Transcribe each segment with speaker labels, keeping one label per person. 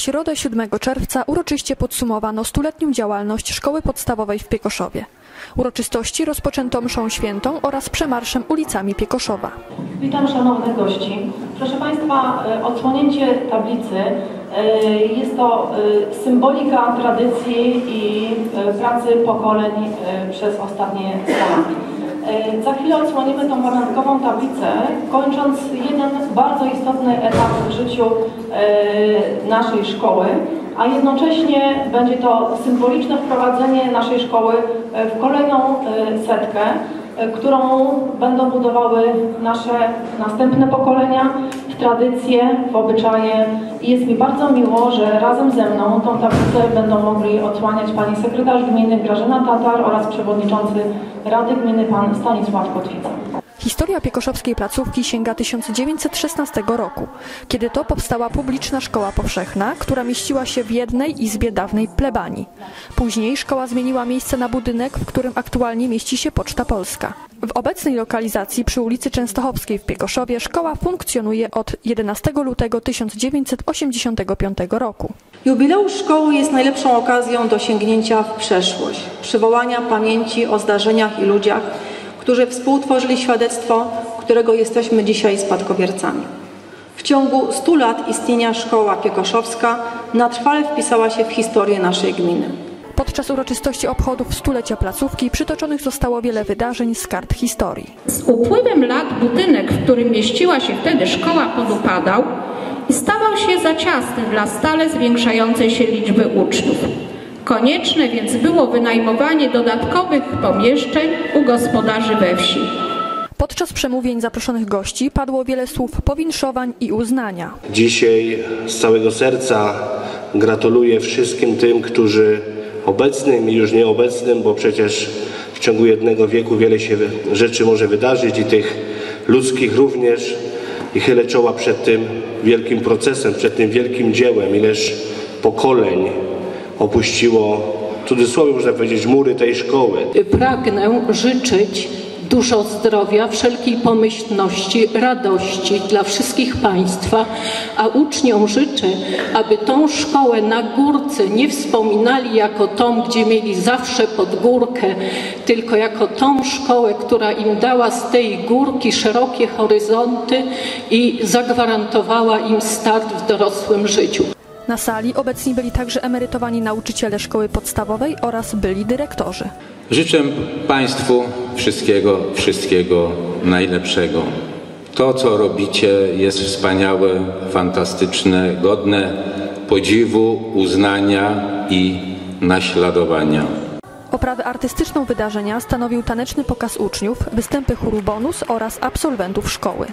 Speaker 1: środę 7 czerwca uroczyście podsumowano stuletnią działalność Szkoły Podstawowej w Piekoszowie. Uroczystości rozpoczęto mszą świętą oraz przemarszem ulicami Piekoszowa.
Speaker 2: Witam szanownych gości. Proszę Państwa, odsłonięcie tablicy jest to symbolika tradycji i pracy pokoleń przez ostatnie 100 lat. Za chwilę odsłonimy tą pamiątkową tablicę, kończąc jeden bardzo istotny etap w życiu naszej szkoły, a jednocześnie będzie to symboliczne wprowadzenie naszej szkoły w kolejną setkę, którą będą budowały nasze następne pokolenia w tradycje, w obyczaje. I jest mi bardzo miło, że razem ze mną tą tablicę będą mogli odsłaniać pani sekretarz gminy Grażyna Tatar oraz przewodniczący Rady Gminy pan Stanisław Kotwica.
Speaker 1: Historia piekoszowskiej placówki sięga 1916 roku, kiedy to powstała publiczna szkoła powszechna, która mieściła się w jednej izbie dawnej plebanii. Później szkoła zmieniła miejsce na budynek, w którym aktualnie mieści się Poczta Polska. W obecnej lokalizacji przy ulicy Częstochowskiej w Piekoszowie szkoła funkcjonuje od 11 lutego 1985 roku.
Speaker 3: Jubileusz szkoły jest najlepszą okazją do sięgnięcia w przeszłość, przywołania pamięci o zdarzeniach i ludziach, którzy współtworzyli świadectwo, którego jesteśmy dzisiaj spadkobiercami. W ciągu 100 lat istnienia szkoła piekoszowska na trwale wpisała się w historię naszej gminy.
Speaker 1: Podczas uroczystości obchodów stulecia placówki przytoczonych zostało wiele wydarzeń z kart historii.
Speaker 4: Z upływem lat budynek, w którym mieściła się wtedy szkoła, podupadał i stawał się za ciasny dla stale zwiększającej się liczby uczniów. Konieczne więc było wynajmowanie dodatkowych pomieszczeń u gospodarzy we wsi.
Speaker 1: Podczas przemówień zaproszonych gości padło wiele słów powinszowań i uznania.
Speaker 5: Dzisiaj z całego serca gratuluję wszystkim tym, którzy obecnym i już nieobecnym, bo przecież w ciągu jednego wieku wiele się rzeczy może wydarzyć i tych ludzkich również, i chylę czoła przed tym wielkim procesem, przed tym wielkim dziełem, ileż pokoleń opuściło, w cudzysłowie można powiedzieć, mury tej szkoły.
Speaker 6: Pragnę życzyć dużo zdrowia, wszelkiej pomyślności, radości dla wszystkich Państwa, a uczniom życzę, aby tą szkołę na górce nie wspominali jako tą, gdzie mieli zawsze pod górkę, tylko jako tą szkołę, która im dała z tej górki szerokie horyzonty i zagwarantowała im start w dorosłym życiu.
Speaker 1: Na sali obecni byli także emerytowani nauczyciele szkoły podstawowej oraz byli dyrektorzy.
Speaker 7: Życzę Państwu wszystkiego najlepszego. To, co robicie, jest wspaniałe, fantastyczne, godne podziwu, uznania i naśladowania.
Speaker 1: Oprawę artystyczną wydarzenia stanowił taneczny pokaz uczniów, występy chóru Bonus oraz absolwentów szkoły.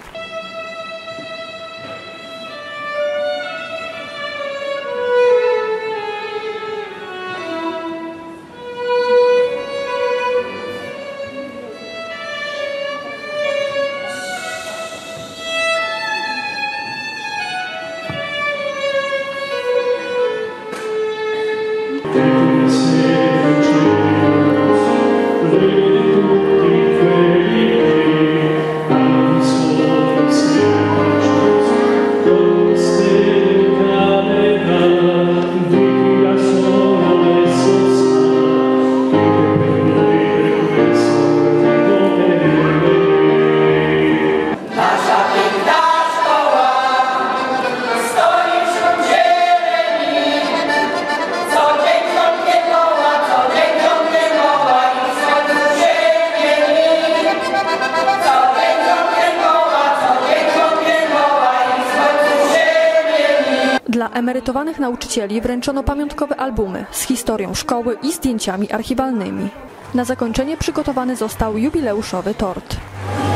Speaker 1: Dla emerytowanych nauczycieli wręczono pamiątkowe albumy z historią szkoły i zdjęciami archiwalnymi. Na zakończenie przygotowany został jubileuszowy tort.